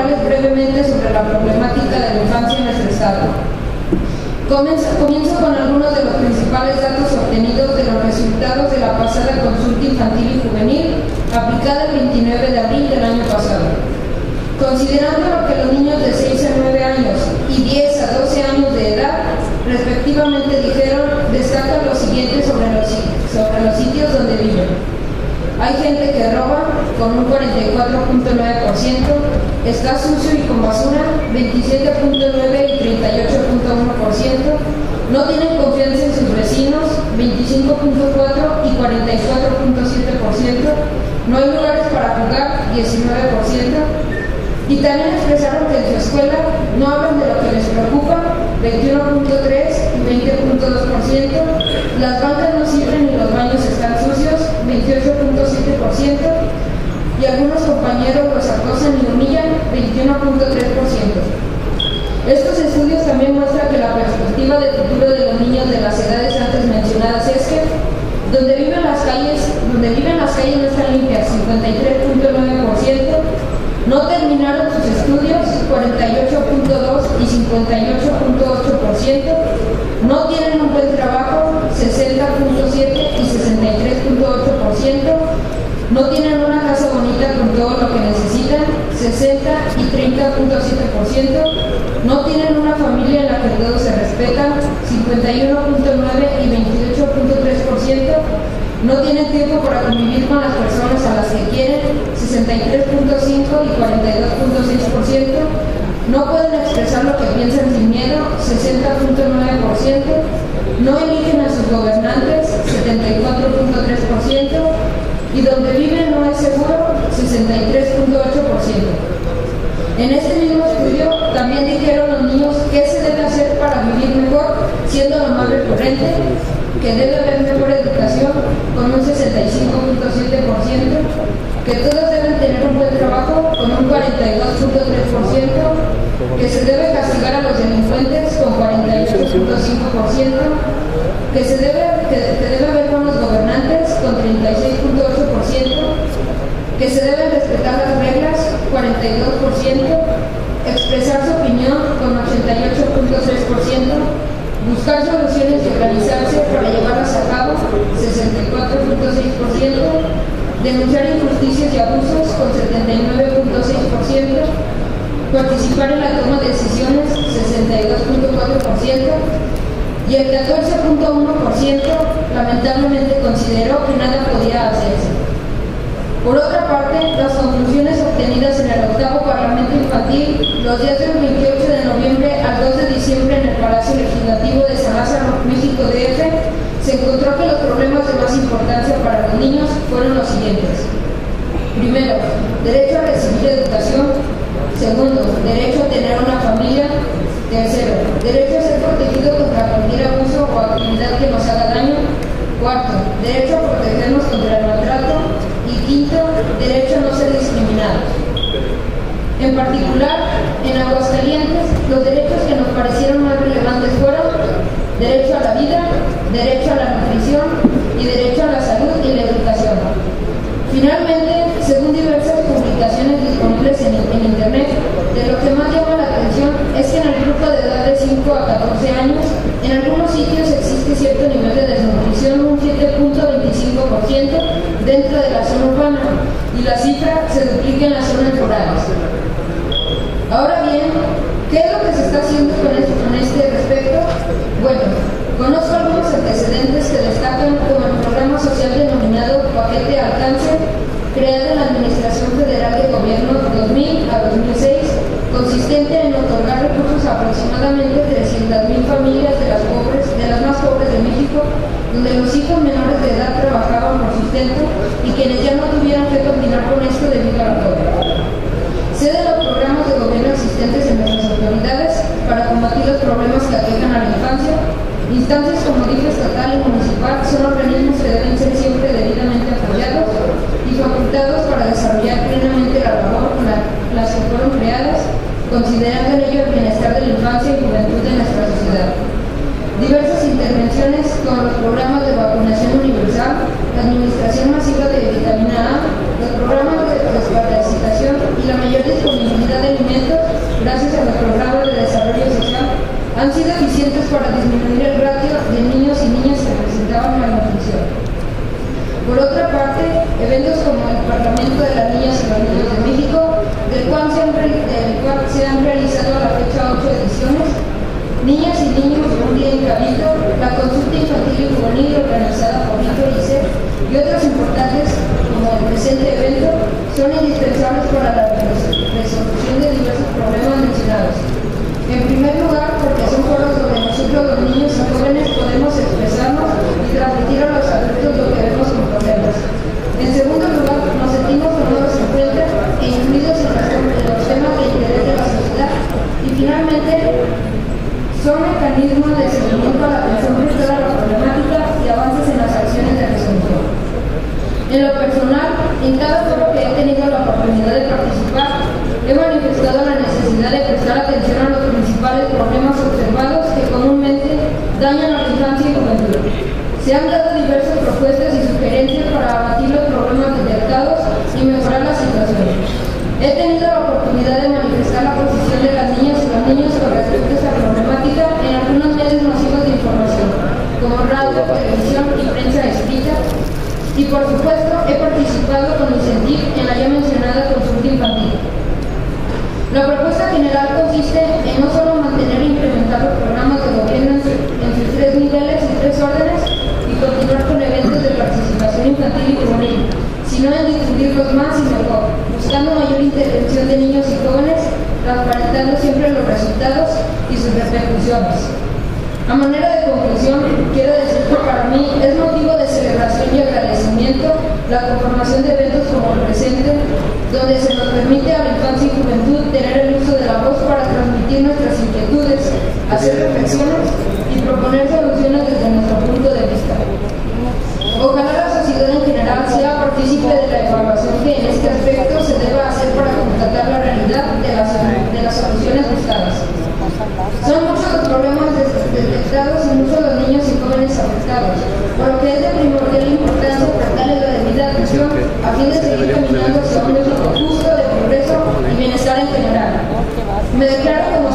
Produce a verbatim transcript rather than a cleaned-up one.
platicarles brevemente sobre la problemática de la infancia en nuestro estado. Comienzo, comienzo con algunos de los principales datos obtenidos de los resultados de la pasada consulta infantil y juvenil, aplicada el veintinueve de abril del año pasado. Considerando lo que los niños de seis a nueve años y diez a doce años de edad respectivamente dijeron, destacan lo siguiente sobre los, sobre los sitios donde viven. Hay gente que roba, con un cuarenta y cuatro punto nueve por ciento, está sucio y con basura, veintisiete punto nueve y treinta y ocho punto uno por ciento, no tienen confianza en sus vecinos, veinticinco punto cuatro y cuarenta y cuatro punto siete por ciento, no hay lugares para jugar, diecinueve por ciento, y también expresaron que en su escuela no hablan de lo que les preocupa, veintiuno punto tres y veinte punto dos por ciento, las bancas no sirven y los baños están sucios, veintiocho punto siete por ciento, y algunos compañeros los acosan y humillan, veintiuno punto tres por ciento. Estos estudios también muestran que la perspectiva de futuro de los niños de las edades antes mencionadas es que donde viven las calles, donde viven las calles no están limpias, cincuenta y tres punto nueve por ciento, no terminaron sus estudios, cuarenta y ocho punto dos y cincuenta y ocho punto ocho por ciento, no tienen un buen trabajo, sesenta punto siete y sesenta y tres punto ocho por ciento, no tienen una casa bonita con todo lo que necesitan, sesenta y treinta punto siete por ciento, no tienen una familia en la que todos se respetan, cincuenta y uno punto nueve y veintiocho punto tres por ciento, no tienen tiempo para convivir con las personas a las que quieren, sesenta y tres punto cinco y cuarenta y dos punto seis por ciento, no pueden expresar lo que piensan sin miedo, sesenta punto nueve por ciento, no eligen a sus gobernantes, setenta y cuatro punto tres por ciento, y donde viven no es seguro, sesenta y tres punto ocho por ciento. En este mismo estudio también dijeron los niños qué se debe hacer para vivir mejor, siendo lo más recurrente, que debe haber mejor educación, con un sesenta y cinco punto siete por ciento, que todos deben tener un buen trabajo, con un cuarenta y dos punto tres por ciento, que se debe castigar a los delincuentes, con cuarenta y ocho punto cinco por ciento, que se debe, que, que debe haber buenos gobernantes, con treinta y seis punto ocho por ciento, que se deben respetar las reglas, cuarenta y dos por ciento, expresar su opinión, con ochenta y ocho punto tres por ciento, buscar soluciones y organizarse para llevarlas a cabo, sesenta y cuatro punto seis por ciento, denunciar injusticias y abusos, con setenta y nueve punto seis por ciento, participar en la toma de decisiones, sesenta y dos punto cuatro por ciento, y el catorce punto uno por ciento lamentablemente consideró que nada podía hacerse. Por otra parte, las conclusiones obtenidas en el octavo Parlamento Infantil los días del veintiocho de noviembre al dos de diciembre en el Palacio Legislativo de San Lázaro, México D F, se encontró que los problemas de más importancia para los niños fueron los siguientes. Primero, derecho a recibir educación. Segundo, derecho a tener una familia. Tercero, derecho a ser protegido contra cualquier abuso o actividad que nos haga daño. Cuarto, derecho a protegernos contra el maltrato. Y quinto, derecho a no ser discriminados. En particular, en Aguascalientes, los derechos que nos parecieron más relevantes fueron derecho a la vida, derecho a la nutrición y derecho a la salud y la educación. Finalmente, según diversas publicaciones disponibles en, en Internet, de lo que más llama la atención es que en el grupo de edad de cinco a catorce años, en algunos sitios existe cierto nivel de desnutrición, un siete punto veinticinco por ciento dentro de la zona urbana, y la cifra se duplica en las zonas rurales. Ahora bien, ¿qué es lo que se está haciendo con este, con este respecto? Bueno, conozco algunos antecedentes que destacan como el programa social denominado Paquete Alcance, creado en la Administración Federal de Gobierno dos mil a dos mil seis, consistente en otorgar recursos a aproximadamente trescientas mil familias de las, pobres, de las más pobres de México, donde los hijos menores de edad trabajaban por sustento y quienes ya no tuvieran que continuar con esto debido a la COVID. Sé de los programas de gobierno existentes en nuestras autoridades para combatir los problemas que aquejan a la infancia. Instancias como D I F estatal y municipal son organismos que deben ser siempre debidamente apoyados y facultados para desarrollar plenamente la labor con la, las que fueron creadas, considerando en ello el bienestar de la infancia y juventud de nuestra sociedad. Diversas intervenciones con los programas de vacunación universal, la administración masiva de vitamina A, los programas de desparasitación y la mayor disponibilidad de alimentos Cabildo, la consulta infantil y juvenil organizada por Víctor y C y otros importantes como el presente evento son indispensables para la resolución de diversos problemas mencionados. En primer lugar, porque son foros donde nosotros los niños y jóvenes podemos expresarnos y transmitir a los adultos lo que vemos con problemas. En segundo lugar, nos sentimos tomados en cuenta e incluidos en los temas de interés de la sociedad. Y finalmente, son mecanismos de seguimiento a la atención prestada a la problemática y avances en las acciones de resolución. En lo personal, en cada foro que he tenido la oportunidad de participar, he manifestado la necesidad de prestar atención a los principales problemas observados que comúnmente dañan a la infancia y juventud. Se han dado diversas propuestas y sugerencias para abatir los problemas detectados y mejorar la situación. He tenido la oportunidad de manifestar la posición de las niñas y los niños con respecto a esta problemática en algunos medios masivos de información, como radio, televisión y prensa escrita, y por supuesto he participado con INCENTIV en la ya mencionada consulta infantil. La propuesta general consiste en no solo mantener e incrementar los programas de gobierno en, su, en sus tres niveles y tres órdenes y continuar con eventos de participación infantil y juvenil, sino en difundirlos más y mejor, buscando mayor intervención de niños y jóvenes, transparentando siempre los resultados y sus repercusiones. A manera de conclusión, quiero decir que para mí es motivo de celebración y agradecimiento la conformación de eventos como el presente, donde se nos permite a la infancia y juventud tener el uso de la voz para transmitir nuestras inquietudes, hacer reflexiones y proponer soluciones desde nuestro punto de vista. Ojalá la sociedad en general sea partícipe de la evaluación que en este aspecto se deba hacer para constatar la realidad de las, de las soluciones buscadas. Son muchos los problemas detectados y muchos los niños y jóvenes afectados, por lo que es de primordial importancia prestarle la debida atención a fin de seguir caminando hacia un México justo, de progreso y bienestar en general. Me declaro como